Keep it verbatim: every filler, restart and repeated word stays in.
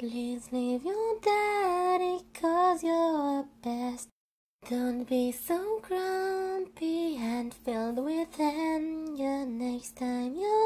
Please leave your daddy, cause you're a pest. Don't be so grumpy and filled with anger next time you